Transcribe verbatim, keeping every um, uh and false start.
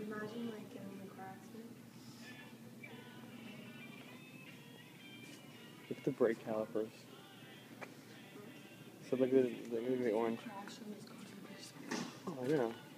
Imagine like getting in a car accident. Look at the brake calipers. So look at the, look at the orange. Crash in this car. Oh, yeah.